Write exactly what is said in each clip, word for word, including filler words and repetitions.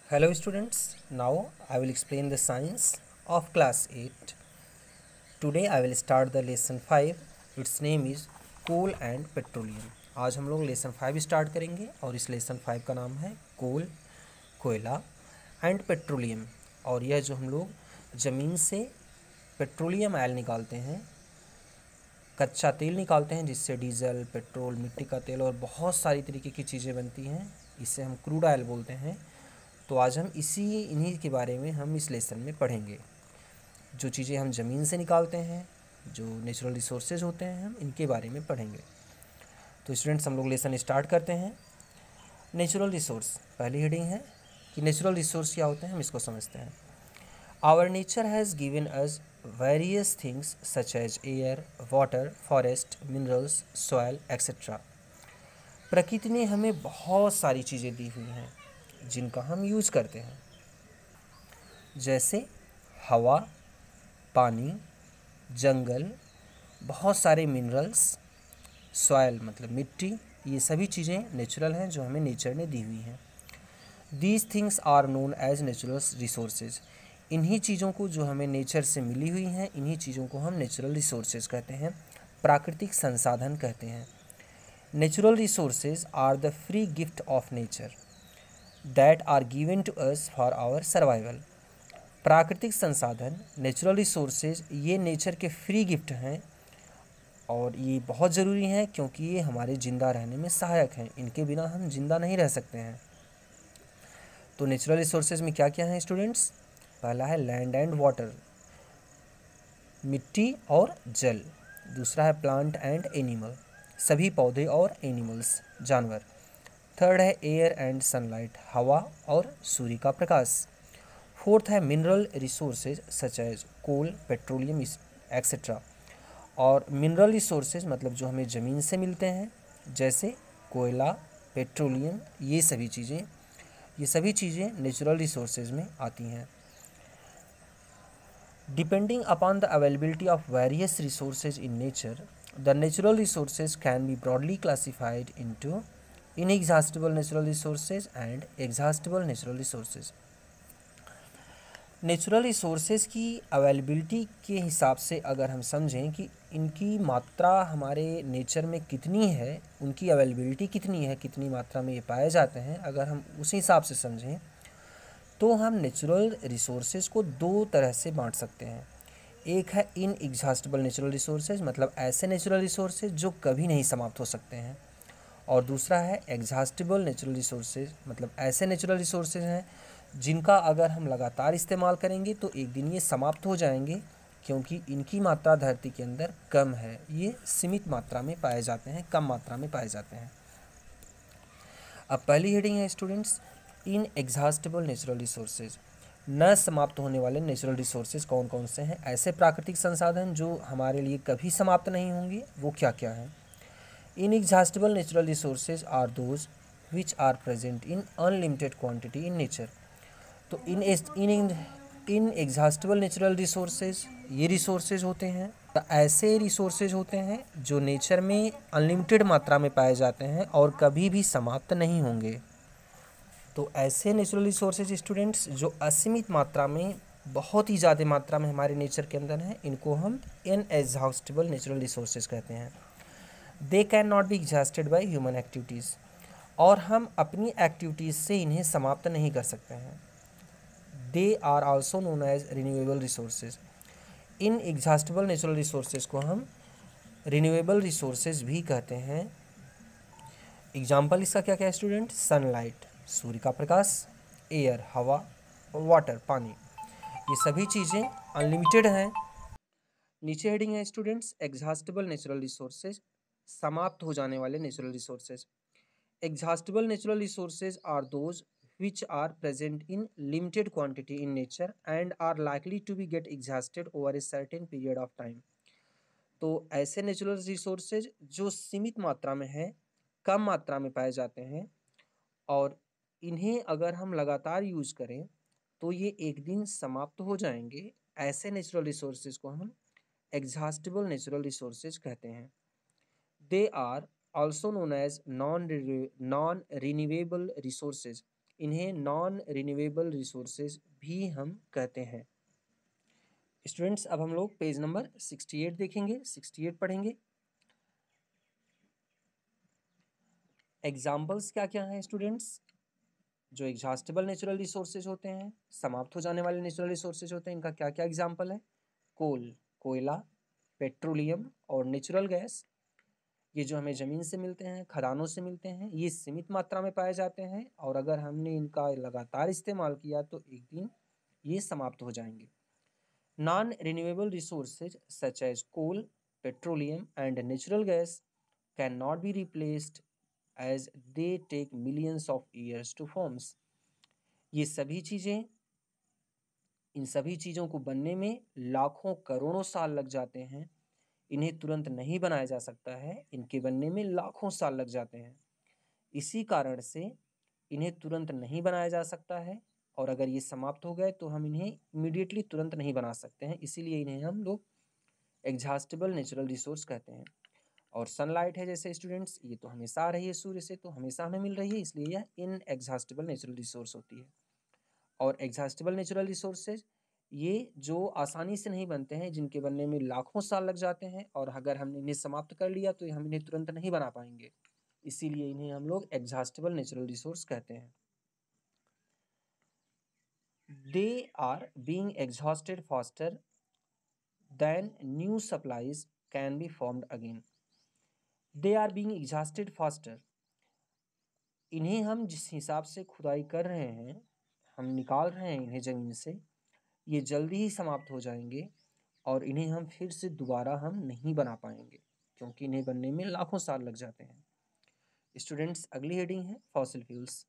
Hello students, now I will explain the science of class eight. Today I will start the lesson five. Its name is coal and petroleum. आज हम लोग lesson five start करेंगे और इस lesson five का नाम है कोल, कोयला एंड पेट्रोलियम। और यह जो हम लोग ज़मीन से पेट्रोलियम ऑयल निकालते हैं, कच्चा तेल निकालते हैं जिससे डीजल, पेट्रोल, मिट्टी का तेल और बहुत सारी तरीके की चीज़ें बनती हैं, इसे हम क्रूड ऑयल बोलते हैं। तो आज हम इसी इन्हीं के बारे में हम इस लेसन में पढ़ेंगे। जो चीज़ें हम ज़मीन से निकालते हैं, जो नेचुरल रिसोर्सेज होते हैं, हम इनके बारे में पढ़ेंगे। तो स्टूडेंट्स हम लोग लेसन स्टार्ट करते हैं। नेचुरल रिसोर्स पहली हेडिंग है कि नेचुरल रिसोर्स क्या होते हैं, हम इसको समझते हैं। Our nature has given us various things such as air, water, forest, minerals, soil etcetera. प्रकृति ने हमें बहुत सारी चीज़ें दी हुई हैं जिनका हम यूज़ करते हैं, जैसे हवा, पानी, जंगल, बहुत सारे मिनरल्स, सॉयल मतलब मिट्टी। ये सभी चीज़ें नेचुरल हैं जो हमें नेचर ने दी हुई हैं। These things are known as natural resources. इन्हीं चीज़ों को जो हमें नेचर से मिली हुई हैं, इन्हीं चीज़ों को हम नेचुरल रिसोर्सेज कहते हैं, प्राकृतिक संसाधन कहते हैं। Natural resources are the free gift of nature that are given to us for our survival. प्राकृतिक संसाधन, नेचुरल रिसोर्सेज, ये नेचर के फ्री गिफ्ट हैं और ये बहुत ज़रूरी हैं क्योंकि ये हमारे ज़िंदा रहने में सहायक हैं। इनके बिना हम जिंदा नहीं रह सकते हैं। तो नेचुरल रिसोर्सेज में क्या क्या हैं स्टूडेंट्स? पहला है लैंड एंड वाटर, मिट्टी और जल। दूसरा है प्लांट एंड एनिमल, सभी पौधे और एनिमल्स, जानवर। थर्ड है एयर एंड सनलाइट, हवा और सूर्य का प्रकाश। फोर्थ है mineral resources such as coal, petroleum etcetera. और मिनरल रिसोर्सेज मतलब जो हमें ज़मीन से मिलते हैं, जैसे कोयला, पेट्रोलियम, ये सभी चीज़ें ये सभी चीज़ें नेचुरल रिसोर्सेज में आती हैं। Depending upon the availability of various resources in nature, the natural resources can be broadly classified into inexhaustible natural resources and exhaustible natural resources. Natural resources की अवेलेबिलिटी के हिसाब से अगर हम समझें कि इनकी मात्रा हमारे नेचर में कितनी है, उनकी अवेलेबिलिटी कितनी है, कितनी मात्रा में ये पाए जाते हैं, अगर हम उसी हिसाब से समझें तो हम नेचुरल रिसोर्सेज को दो तरह से बांट सकते हैं। एक है इनएग्जॉस्टिबल नेचुरल रिसोर्सेज, मतलब ऐसे नेचुरल रिसोर्सेज जो कभी नहीं समाप्त हो सकते हैं। और दूसरा है एग्जॉस्टिबल नेचुरल रिसोर्सेज, मतलब ऐसे नेचुरल रिसोर्सेज हैं जिनका अगर हम लगातार इस्तेमाल करेंगे तो एक दिन ये समाप्त हो जाएंगे, क्योंकि इनकी मात्रा धरती के अंदर कम है। ये सीमित मात्रा में पाए जाते हैं, कम मात्रा में पाए जाते हैं। अब पहली हेडिंग है students, inexhaustible natural resources. न समाप्त होने वाले नेचुरल रिसोर्सेज कौन कौन से हैं? ऐसे प्राकृतिक संसाधन जो हमारे लिए कभी समाप्त नहीं होंगे, वो क्या क्या हैं? Inexhaustible natural resources are those which are present in unlimited quantity in nature. तो in in inexhaustible natural resources, ये रिसोर्सेज होते हैं, तो ऐसे रिसोर्सेज होते हैं जो नेचर में अनलिमिटेड मात्रा में पाए जाते हैं और कभी भी समाप्त नहीं होंगे। तो ऐसे नेचुरल रिसोर्सेज स्टूडेंट्स जो असीमित मात्रा में, बहुत ही ज़्यादा मात्रा में हमारे नेचर के अंदर हैं, इनको हम इनएग्जॉस्टिबल नेचुरल रिसोर्सेज कहते हैं। They can not be exhausted by human activities, और हम अपनी एक्टिविटीज़ से इन्हें समाप्त नहीं कर सकते हैं। They are also known as renewable resources. Inexhaustible natural resources को हम रिन्यूएबल रिसोर्सेज भी कहते हैं। एग्जाम्पल इसका क्या क्या है स्टूडेंट? सनलाइट, सूर्य का प्रकाश, एयर, हवा, और वाटर, पानी, ये सभी चीज़ें अनलिमिटेड हैं। नीचे हेडिंग है स्टूडेंट्स, एग्जॉस्टिबल नेचुरल रिसोर्सेज, समाप्त हो जाने वाले natural resources. Exhaustible natural resources are those which are present in limited quantity in nature and are likely to be get exhausted over a certain period of time। तो ऐसे natural resources जो सीमित मात्रा में है, कम मात्रा में पाए जाते हैं, और इन्हें अगर हम लगातार यूज करें तो ये एक दिन समाप्त हो जाएंगे। ऐसे नेचुरल रिसोर्सेज को हम एग्जॉस्टिबल नेचुरल रिसोर्सेज कहते हैं। They are also known as non non renewable resources इन्हें नॉन रिन्यूएबल रिसोर्सेज भी हम कहते हैं। स्टूडेंट्स अब हम लोग पेज नंबर सिक्सटी एट देखेंगे, सिक्सटी एट पढ़ेंगे। एग्जाम्पल्स क्या क्या हैं स्टूडेंट्स? जो एग्जॉस्टेबल नेचुरल रिसोर्सेज होते हैं, समाप्त हो जाने वाले नेचुरल रिसोर्सेज होते हैं, इनका क्या क्या एग्जाम्पल है? कोल, कोयला, पेट्रोलियम और नेचुरल गैस। ये जो हमें ज़मीन से मिलते हैं, खदानों से मिलते हैं, ये सीमित मात्रा में पाए जाते हैं और अगर हमने इनका लगातार इस्तेमाल किया तो एक दिन ये समाप्त हो जाएंगे। Non renewable resources such as coal, petroleum and natural gas can not be replaced as they take millions of years to forms. ये सभी चीज़ें इन सभी चीज़ों को बनने में लाखों करोड़ों साल लग जाते हैं। इन्हें तुरंत नहीं बनाया जा सकता है, इनके बनने में लाखों साल लग जाते हैं। इसी कारण से इन्हें तुरंत नहीं बनाया जा सकता है और अगर ये समाप्त हो गए तो हम इन्हें इमीडिएटली तुरंत नहीं बना सकते हैं, इसीलिए इन्हें हम लोग एग्जॉस्टेबल नेचुरल रिसोर्स कहते हैं। और सनलाइट है जैसे स्टूडेंट्स, ये तो हमेशा आ रही है सूर्य से, तो हमेशा हमें मिल रही है, इसलिए यह इन एग्जॉस्टेबल नेचुरल रिसोर्स होती है। और एग्जॉस्टेबल नेचुरल रिसोर्सेज ये जो आसानी से नहीं बनते हैं, जिनके बनने में लाखों साल लग जाते हैं और अगर हमने इन्हें समाप्त कर लिया तो हम इन्हें तुरंत नहीं बना पाएंगे, इसीलिए इन्हें हम लोग एग्जॉस्टेबल नेचुरल रिसोर्स कहते हैं। They are being exhausted faster than new supplies can be formed again. They are being exhausted faster, इन्हें हम जिस हिसाब से खुदाई कर रहे हैं, हम निकाल रहे हैं इन्हें ज़मीन से, ये जल्दी ही समाप्त हो जाएंगे और इन्हें हम फिर से दोबारा हम नहीं बना पाएंगे क्योंकि इन्हें बनने में लाखों साल लग जाते हैं। स्टूडेंट्स अगली हेडिंग है fossil fuels.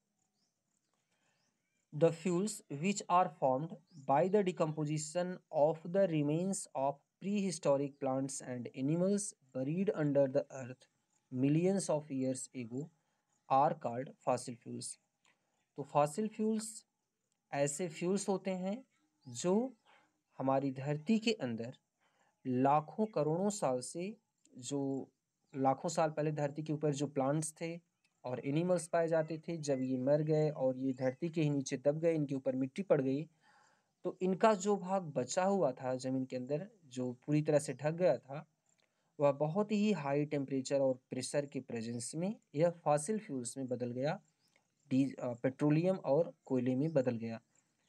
The fuels which are formed by the decomposition of the remains of pre historic plants and animals buried under the earth millions of years ago are called fossil fuels. तो fossil fuels ऐसे fuels होते हैं जो हमारी धरती के अंदर लाखों करोड़ों साल से, जो लाखों साल पहले धरती के ऊपर जो प्लांट्स थे और एनिमल्स पाए जाते थे, जब ये मर गए और ये धरती के ही नीचे दब गए, इनके ऊपर मिट्टी पड़ गई, तो इनका जो भाग बचा हुआ था ज़मीन के अंदर, जो पूरी तरह से ढक गया था, वह बहुत ही हाई टेम्परेचर और प्रेशर के प्रेजेंस में यह फॉसिल फ्यूल्स में बदल गया, डी पेट्रोलियम और कोयले में बदल गया।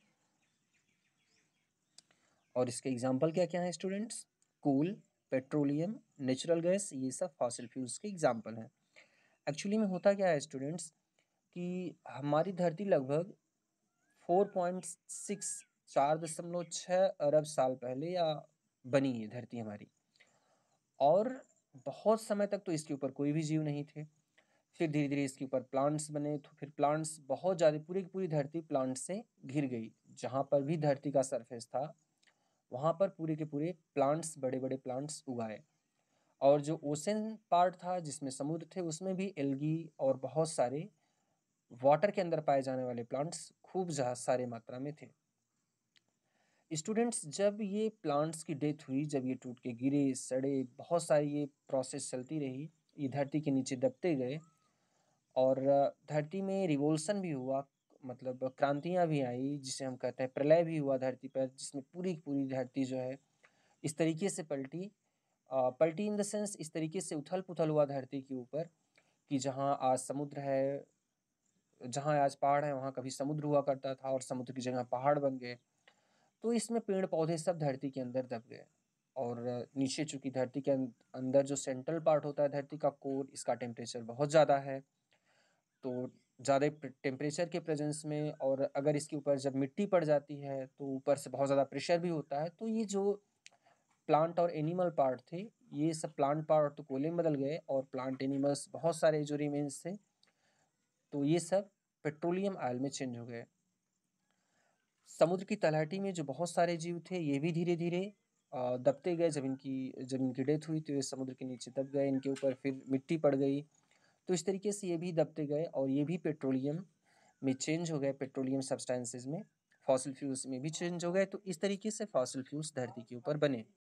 और इसके एग्जाम्पल क्या क्या हैं students? Coal, petroleum, natural gas, ये सब फॉसिल फ्यूल्स के एग्जाम्पल हैं। एक्चुअली में होता क्या है स्टूडेंट्स कि हमारी धरती लगभग फोर पॉइंट सिक्स चार दशमलव छः अरब साल पहले या बनी है धरती हमारी, और बहुत समय तक तो इसके ऊपर कोई भी जीव नहीं थे। फिर धीरे धीरे इसके ऊपर प्लांट्स बने, तो फिर प्लांट्स बहुत ज़्यादा, पूरी की पूरी धरती प्लांट्स से घिर गई। जहाँ पर भी धरती का सरफेस था वहाँ पर पूरे के पूरे प्लांट्स, बड़े बड़े प्लांट्स उगाए। और जो ओशन पार्ट था जिसमें समुद्र थे, उसमें भी एल्गी और बहुत सारे वाटर के अंदर पाए जाने वाले प्लांट्स खूब सारे मात्रा में थे। स्टूडेंट्स जब ये प्लांट्स की डेथ हुई, जब ये टूट के गिरे, सड़े, बहुत सारी ये प्रोसेस चलती रही, ये धरती के नीचे दबते गए और धरती में रिवोल्यूशन भी हुआ, मतलब क्रांतियाँ भी आई, जिसे हम कहते हैं प्रलय भी हुआ धरती पर, जिसमें पूरी पूरी धरती जो है इस तरीके से पलटी, पलटी इन द सेंस इस तरीके से उथल पुथल हुआ धरती के ऊपर कि जहाँ आज समुद्र है, जहाँ आज पहाड़ है, वहाँ कभी समुद्र हुआ करता था और समुद्र की जगह पहाड़ बन गए। तो इसमें पेड़ पौधे सब धरती के अंदर दब गए और नीचे चूँकि धरती के अंदर जो सेंट्रल पार्ट होता है धरती का कोर, इसका टेम्परेचर बहुत ज़्यादा है, तो ज़्यादा टेम्परेचर के प्रेजेंस में और अगर इसके ऊपर जब मिट्टी पड़ जाती है तो ऊपर से बहुत ज़्यादा प्रेशर भी होता है, तो ये जो प्लांट और एनिमल पार्ट थे, ये सब प्लांट पार्ट तो कोयले में बदल गए और प्लांट एनिमल्स बहुत सारे जो रिमेन्स थे, तो ये सब पेट्रोलियम ऑयल में चेंज हो गए। समुद्र की तलहटी में जो बहुत सारे जीव थे, ये भी धीरे धीरे दबते गए। जब इनकी जब इनकी डेथ हुई तो ये समुद्र के नीचे दब गए, इनके ऊपर फिर मिट्टी पड़ गई, तो इस तरीके से ये भी दबते गए और ये भी पेट्रोलियम में चेंज हो गए, पेट्रोलियम सब्सटेंसेस में, फॉसिल फ्यूल्स में भी चेंज हो गए। तो इस तरीके से फॉसिल फ्यूल्स धरती के ऊपर बने।